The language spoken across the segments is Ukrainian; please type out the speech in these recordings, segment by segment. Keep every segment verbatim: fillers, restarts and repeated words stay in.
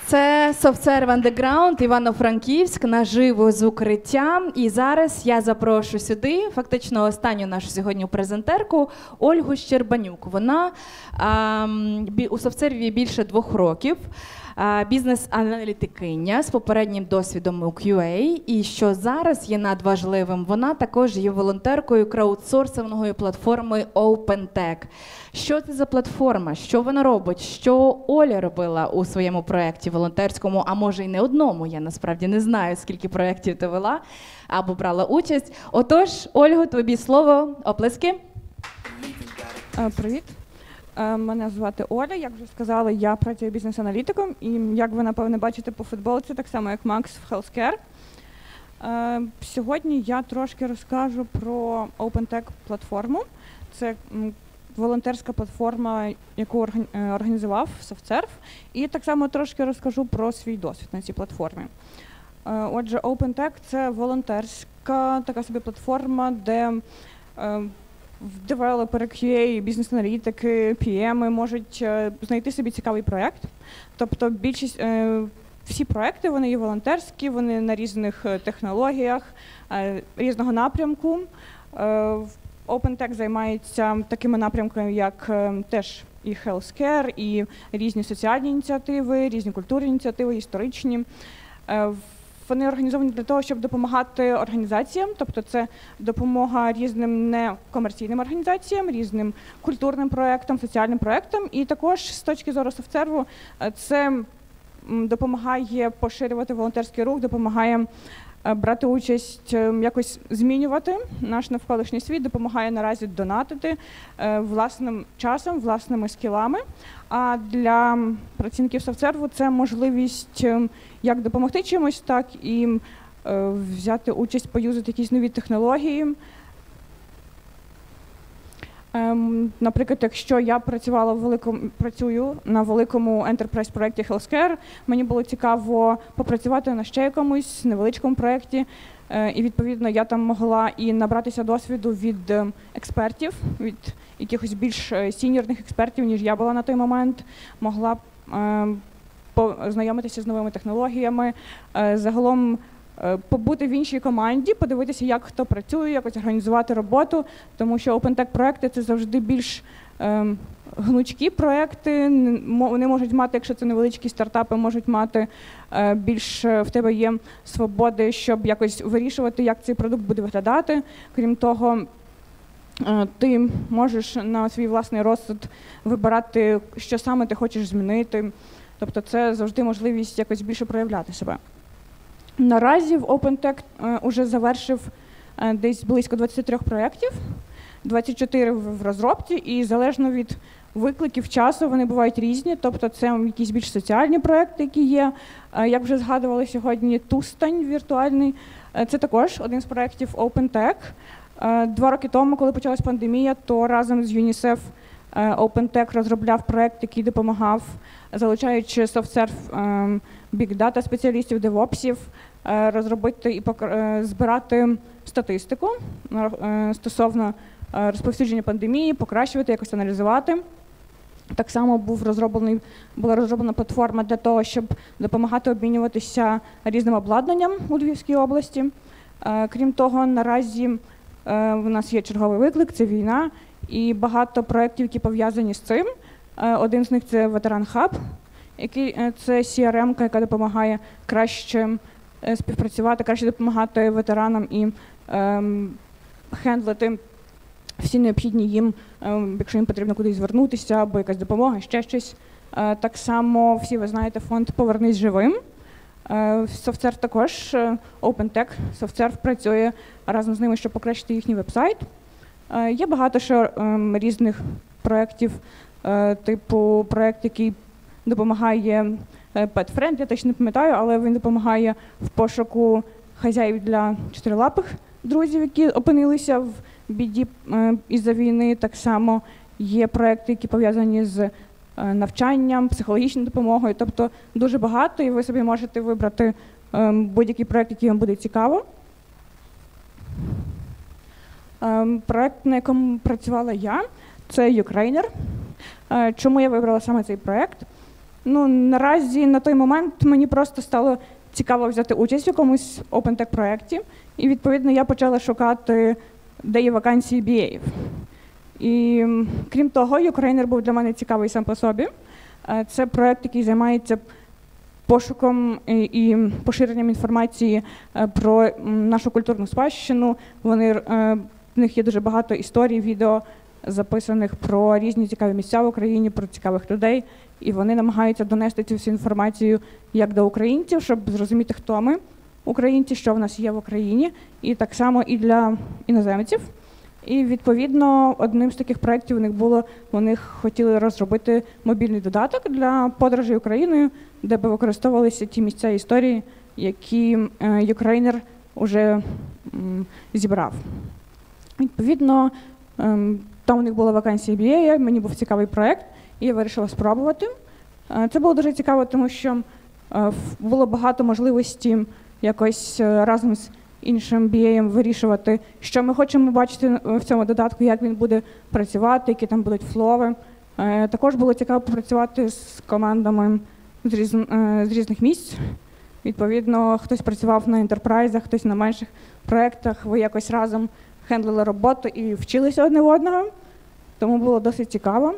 Це SoftServe Underground, Івано-Франківськ, наживо з укриття. І зараз я запрошую сюди фактично останню нашу сьогодні презентерку Ольгу Щербанюк. Вона а, у SoftServe більше двох років. Бізнес-аналітикиня з попереднім досвідом у кью ей, і що зараз є надважливим, вона також є волонтеркою краудсорсингової платформи OpenTech. Що це за платформа? Що вона робить? Що Оля робила у своєму проєкті волонтерському, а може й не одному, я насправді не знаю, скільки проєктів ти вела або брала участь. Отож, Ольго, тобі слово, оплески. Привіт. Мене звати Оля, як вже сказали, я працюю бізнес-аналітиком, і як ви, напевне, бачите по футболці, так само, як Макс в Healthcare. Сьогодні я трошки розкажу про OpenTech платформу. Це волонтерська платформа, яку організував SoftServe, і так само трошки розкажу про свій досвід на цій платформі. Отже, OpenTech – це волонтерська така собі платформа, де девелопери, кью ей, бізнес-аналітики, пі еми можуть знайти собі цікавий проєкт. Тобто більшість, всі проєкти, вони є волонтерські, вони на різних технологіях, різного напрямку. OpenTech займається такими напрямками, як теж і healthcare, і різні соціальні ініціативи, різні культурні ініціативи, історичні. Вони організовані для того, щоб допомагати організаціям, тобто це допомога різним некомерційним організаціям, різним культурним проєктам, соціальним проєктам. І також з точки зору SoftServe це допомагає поширювати волонтерський рух, допомагає брати участь, якось змінювати наш навколишній світ, допомагає наразі донатити власним часом, власними скілами. А для працівників SoftServe це можливість як допомогти чимось, так і взяти участь, поюзати якісь нові технології. Наприклад, якщо я працювала в великому, працюю на великому enterprise-проєкті Healthcare, мені було цікаво попрацювати на ще якомусь невеличкому проєкті, і, відповідно, я там могла і набратися досвіду від експертів, від якихось більш сіньорних експертів, ніж я була на той момент, могла познайомитися з новими технологіями, загалом побути в іншій команді, подивитися, як хто працює, якось організувати роботу, тому що OpenTech-проекти – це завжди більш е, гнучкі проекти, вони можуть мати, якщо це невеличкі стартапи, можуть мати е, більш, в тебе є свободи, щоб якось вирішувати, як цей продукт буде виглядати. Крім того, е, ти можеш на свій власний розсуд вибирати, що саме ти хочеш змінити, тобто це завжди можливість якось більше проявляти себе. Наразі в OpenTech вже завершив десь близько двадцяти трьох проєктів, двадцять чотири в розробці, і залежно від викликів часу вони бувають різні, тобто це якісь більш соціальні проєкти, які є. Як вже згадували сьогодні, Тустань віртуальний, це також один з проєктів OpenTech. Два роки тому, коли почалась пандемія, то разом з ЮНІСЕФ OpenTech розробляв проєкт, який допомагав, залучаючи SoftServe Big Data спеціалістів, девопсів, розробити і збирати статистику стосовно розповсюдження пандемії, покращувати, якось аналізувати. Так само був розроблений, була розроблена платформа для того, щоб допомагати обмінюватися різним обладнанням у Львівській області. Крім того, наразі у нас є черговий виклик – це війна, і багато проєктів, які пов'язані з цим. Один з них – це Ветеран Хаб, який це сі ар ем-ка, яка допомагає краще співпрацювати, краще допомагати ветеранам і ем, хендлити всі необхідні їм, ем, якщо їм потрібно кудись звернутися, або якась допомога, ще щось. Е, так само всі ви знаєте фонд «Повернись живим». Е, SoftServe також, OpenTech, SoftServe працює разом з ними, щоб покращити їхній веб-сайт. Е, є багато ще ем, різних проєктів, е, типу проєкт, який допомагає PetFriend, я точно не пам'ятаю, але він допомагає в пошуку хазяїв для чотирилапих друзів, які опинилися в біді із-за війни. Так само є проекти, які пов'язані з навчанням, психологічною допомогою, тобто дуже багато, і ви собі можете вибрати будь-який проект, який вам буде цікаво. Проект, на якому працювала я, це Ukrainer. Чому я вибрала саме цей проект? Ну, наразі на той момент мені просто стало цікаво взяти участь в якомусь OpenTech-проєкті, і, відповідно, я почала шукати, де є вакансії бі ей. І, крім того, Ukrainer був для мене цікавий сам по собі. Це проєкт, який займається пошуком і поширенням інформації про нашу культурну спадщину. Вони, в них є дуже багато історій, відео, записаних про різні цікаві місця в Україні, про цікавих людей. І вони намагаються донести цю всю інформацію як до українців, щоб зрозуміти, хто ми, українці, що в нас є в Україні, і так само і для іноземців. І, відповідно, одним з таких проєктів у них було, вони хотіли розробити мобільний додаток для подорожей Україною, де би використовувалися ті місця історії, які Ukrainer вже зібрав. Відповідно, там у них була вакансія бі ей, мені був цікавий проєкт, і я вирішила спробувати. Це було дуже цікаво, тому що було багато можливостей якось разом з іншим бі ей вирішувати, що ми хочемо бачити в цьому додатку, як він буде працювати, які там будуть флови. Також було цікаво попрацювати з командами з, різ... з різних місць. Відповідно, хтось працював на ентерпрайзах, хтось на менших проєктах. Ви якось разом хендлили роботу і вчилися одне в одного. Тому було досить цікаво.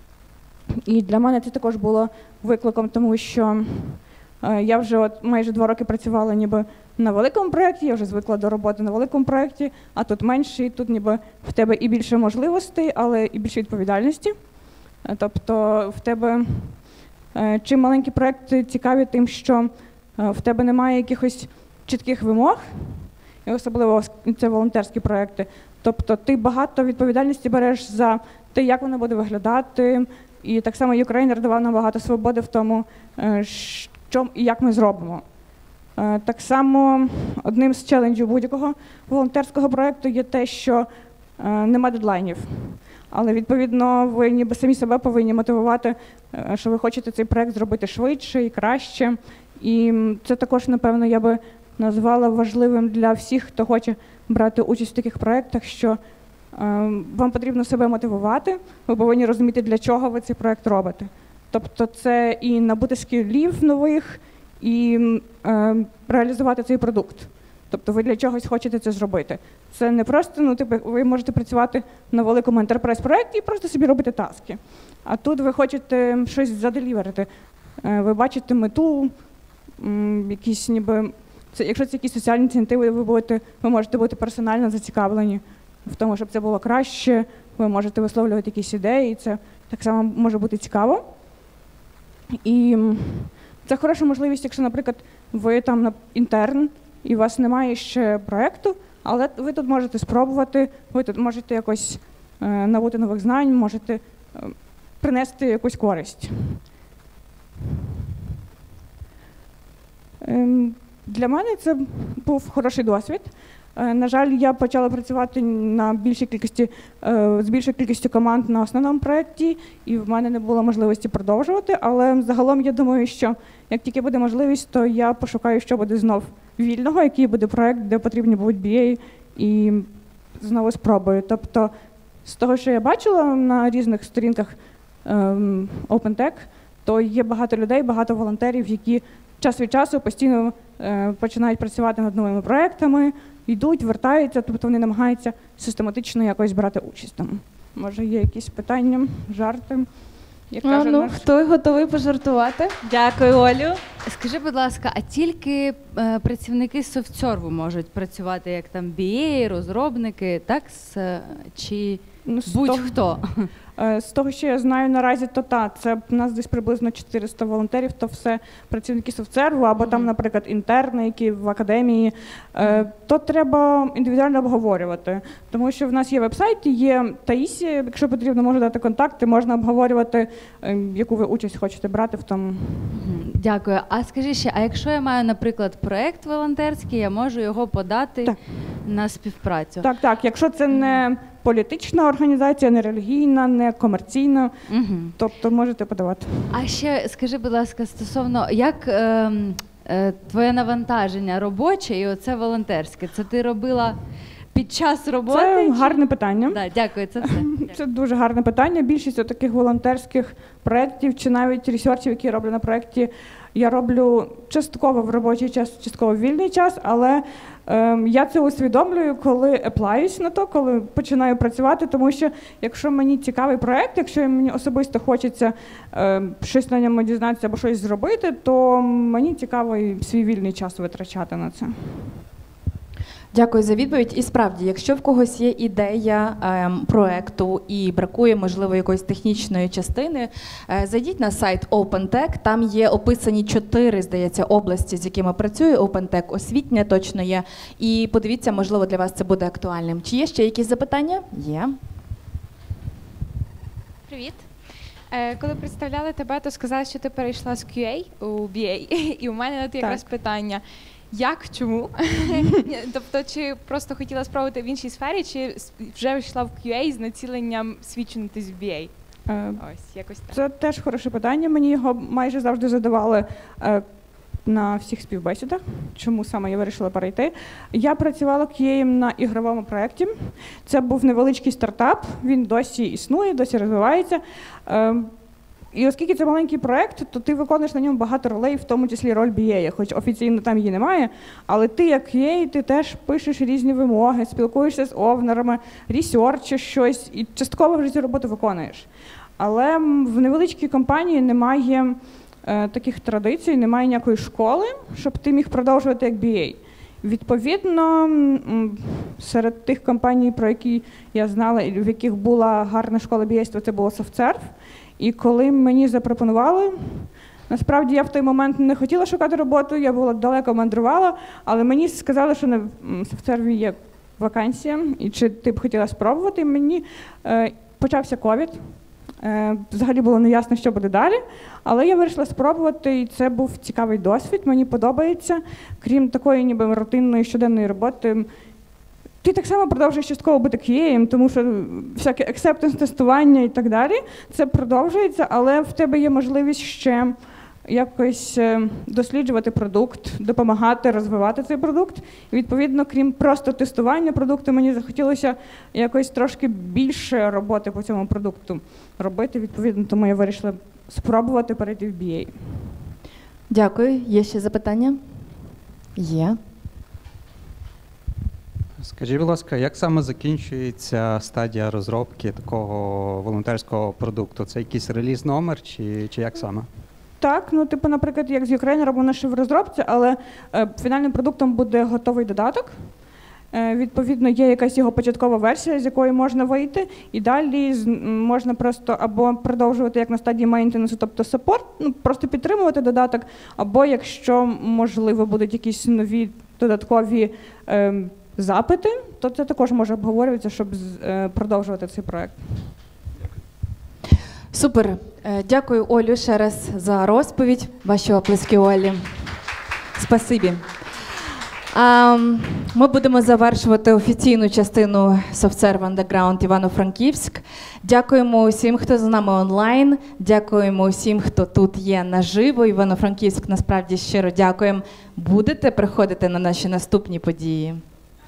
І для мене це також було викликом, тому що я вже от майже два роки працювала ніби на великому проєкті, я вже звикла до роботи на великому проєкті, а тут менше, і тут ніби в тебе і більше можливостей, але і більше відповідальності. Тобто в тебе, чим маленькі проєкти цікаві тим, що в тебе немає якихось чітких вимог, і особливо це волонтерські проєкти. Тобто ти багато відповідальності береш за те, як воно буде виглядати, і так само Ukrainer давав нам багато свободи в тому, що і як ми зробимо. Так само одним з челенджів будь-якого волонтерського проєкту є те, що нема дедлайнів. Але, відповідно, ви ніби самі себе повинні мотивувати, що ви хочете цей проєкт зробити швидше і краще. І це також, напевно, я би назвала важливим для всіх, хто хоче брати участь в таких проєктах, що вам потрібно себе мотивувати, ви повинні розуміти, для чого ви цей проєкт робите. Тобто це і набути скілів нових, і е, реалізувати цей продукт. Тобто ви для чогось хочете це зробити. Це не просто, ну, типу, ви можете працювати на великому ентерпрайз-проєкті і просто собі робити таски. А тут ви хочете щось заделіверити. Е, ви бачите мету, м, якісь ніби, це, якщо це якісь соціальні ініціативи, ви, будете, ви можете бути персонально зацікавлені в тому, щоб це було краще, ви можете висловлювати якісь ідеї, і це так само може бути цікаво. І це хороша можливість, якщо, наприклад, ви там інтерн, і у вас немає ще проєкту, але ви тут можете спробувати, ви тут можете якось е, набути нових знань, можете е, принести якусь користь. Е, для мене це був хороший досвід. Е, на жаль, я почала працювати на більшій кількості, е, з більшою кількістю команд на основному проєкті, і в мене не було можливості продовжувати, але загалом я думаю, що як тільки буде можливість, то я пошукаю, що буде знов вільного, який буде проєкт, де потрібні будуть бі ей, і знову спробую. Тобто з того, що я бачила на різних сторінках ем, OpenTech, то є багато людей, багато волонтерів, які час від часу постійно е, починають працювати над новими проєктами, йдуть, вертаються, тобто вони намагаються систематично якось брати участь там. Може, є якісь питання, жарти? Як а, ну, наш... хто готовий пожартувати? Дякую, Олю. Скажи, будь ласка, а тільки е, працівники SoftServe можуть працювати як там бі ей, розробники, так? С, чи ну, будь-хто? З того, що я знаю наразі, то так, це у нас десь приблизно чотириста волонтерів, то все працівники SoftServe, або mm-hmm. там, наприклад, інтерни, які в академії. Mm-hmm. То треба індивідуально обговорювати, тому що в нас є веб-сайт, є Таїсі, якщо потрібно, можу дати контакти, можна обговорювати, яку ви участь хочете брати в тому. Mm-hmm. Дякую. А скажи ще, а якщо я маю, наприклад, проєкт волонтерський, я можу його подати так. на співпрацю? Так, так, якщо це не політична організація, не релігійна, не комерційна, угу. тобто можете подавати. А ще скажи, будь ласка, стосовно, як е, е, твоє навантаження робоче і оце волонтерське, це ти робила під час роботи? Це чи- гарне питання. Да, дякую, це все. Це дуже гарне питання. Більшість таких волонтерських проєктів чи навіть ресерчів, які я роблю на проєкті, я роблю частково в робочий час, частково в вільний час, але ем, я це усвідомлюю, коли еплаюсь на то, коли починаю працювати, тому що якщо мені цікавий проєкт, якщо мені особисто хочеться ем, щось на ньому дізнатися або щось зробити, то мені цікаво і свій вільний час витрачати на це. Дякую за відповідь. І справді, якщо в когось є ідея ем, проекту і бракує, можливо, якоїсь технічної частини, е, зайдіть на сайт OpenTech, там є описані чотири, здається, області, з якими працює OpenTech, освітня точно є, і подивіться, можливо, для вас це буде актуальним. Чи є ще якісь запитання? Є. Привіт. Е, Коли представляли тебе, то сказали, що ти перейшла з кю ей у бі ей. І у мене от якраз Так. питання. Як, чому? Ні, Тобто, чи просто хотіла спробувати в іншій сфері, чи с- вже йшла в кю ей з націленням свідчитись в бі ей? Е, Ось, якось так. Це теж хороше питання. Мені його майже завжди задавали е, на всіх співбесідах. Чому саме я вирішила перейти? Я працювала кю ей на ігровому проєкті. Це був невеличкий стартап. Він досі існує, досі розвивається. Е, І оскільки це маленький проєкт, то ти виконуєш на ньому багато ролей, в тому числі роль бі ей, хоч офіційно там її немає. Але ти, як кю ей, ти теж пишеш різні вимоги, спілкуєшся з овнерами, ресерчиш щось і частково вже цю роботу виконуєш. Але м, в невеличкій компанії немає е, таких традицій, немає ніякої школи, щоб ти міг продовжувати як бі ей. Відповідно, м, серед тих компаній, про які я знала, і в яких була гарна школа бі ей-ства, це було SoftServe. І коли мені запропонували, насправді я в той момент не хотіла шукати роботу, я була далеко мандрувала, але мені сказали, що на SoftServe є вакансія, і чи ти б хотіла спробувати. І мені е, почався ковід. Е, взагалі було неясно, що буде далі, але я вирішила спробувати, і це був цікавий досвід, мені подобається. Крім такої ніби рутинної щоденної роботи, ти так само продовжуєш частково бути кю ей, тому що всяке acceptance-тестування і так далі, це продовжується, але в тебе є можливість ще якось е, досліджувати продукт, допомагати розвивати цей продукт. І, відповідно, крім просто тестування продукту, мені захотілося якось трошки більше роботи по цьому продукту робити. Відповідно, тому я вирішила спробувати перейти в бі ей. Дякую. Є ще запитання? Є. Скажіть, будь ласка, як саме закінчується стадія розробки такого волонтерського продукту? Це якийсь реліз номер чи, чи як саме? Так, ну типу, наприклад, як з Ukraine робимо ще в розробці, але е, фінальним продуктом буде готовий додаток. Е, відповідно, є якась його початкова версія, з якої можна вийти, і далі з, м, можна просто або продовжувати як на стадії мейнтенансу, тобто саппорт, ну просто підтримувати додаток, або якщо, можливо, будуть якісь нові додаткові е, запити, то це також може обговорюватися, щоб з- е, продовжувати цей проект. Супер. Е, Дякую, Олю, ще раз за розповідь. Ваші оплески, Олі. Спасибі. А, Ми будемо завершувати офіційну частину SoftServe Underground Івано-Франківськ. Дякуємо усім, хто з нами онлайн. Дякуємо усім, хто тут є наживо. Івано-Франківськ, насправді, щиро дякуємо. Будете приходити на наші наступні події?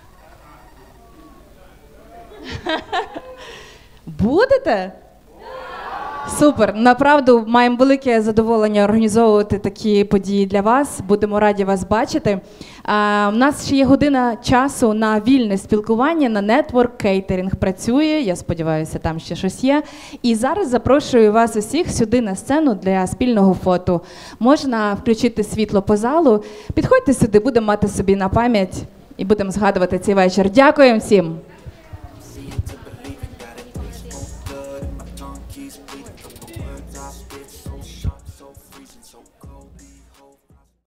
Будете? Супер. Направду маємо велике задоволення організовувати такі події для вас. Будемо раді вас бачити. А, у нас ще є година часу на вільне спілкування, на нетворк, кейтерінг працює. Я сподіваюся, там ще щось є. І зараз запрошую вас усіх сюди на сцену для спільного фото. Можна включити світло по залу. Підходьте сюди, будемо мати собі на пам'ять і будемо згадувати цей вечір. Дякуємо всім. See it to believe it, got it bleeding cold blood and my tongue keeps bleeding from the